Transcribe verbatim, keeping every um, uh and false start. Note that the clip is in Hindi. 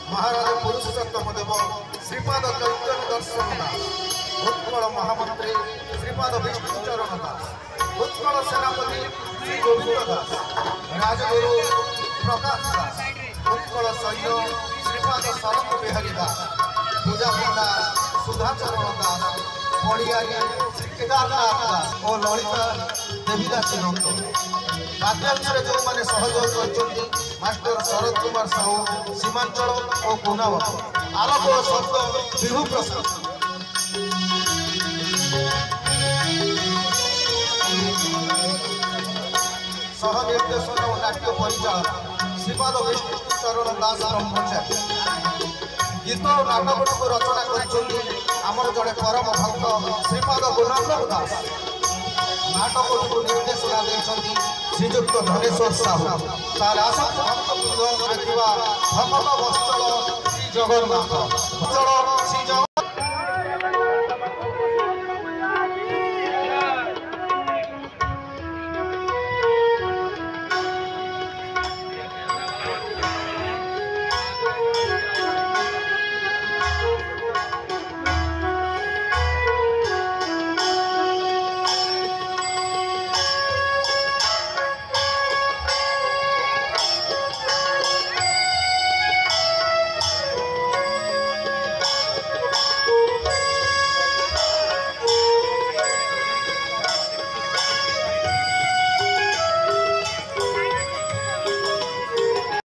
महाराज पुरुषोत्तम देव श्रीपाद चैतन्य दर्शन दास उत्कल महामंत्री श्रीपाद विष्णुचरण दास उत्कल सेनापति श्री गोविंद दास राजगुरु प्रकाश दास उत्कल सैन्य श्रीपाद शरद बिहारी दास पूजा पंडा सुधाचरण दास पड़ियारी श्री केदारनाथ दास और ललिता देवीदासी नंद काव्यांश जो मैंने सहयोग कर मास्टर शरद कुमार साहू सीमांचल और कुनाव आलोक और शब्द विभु प्रसाद सह निर्देशन और नाट्य परिचालन श्रीपाद विष्णुचरण दास ब्रह्मचारी गीत और नाटक को रचना कर जड़े परम भक्त श्रीपाद गुणानंद दास नाटक को निर्देशना देते श्रीजुक्त धनेश्वर साहू तार आसक्त भक्त भक्त वत्सल श्री जगन्नाथ वत्सल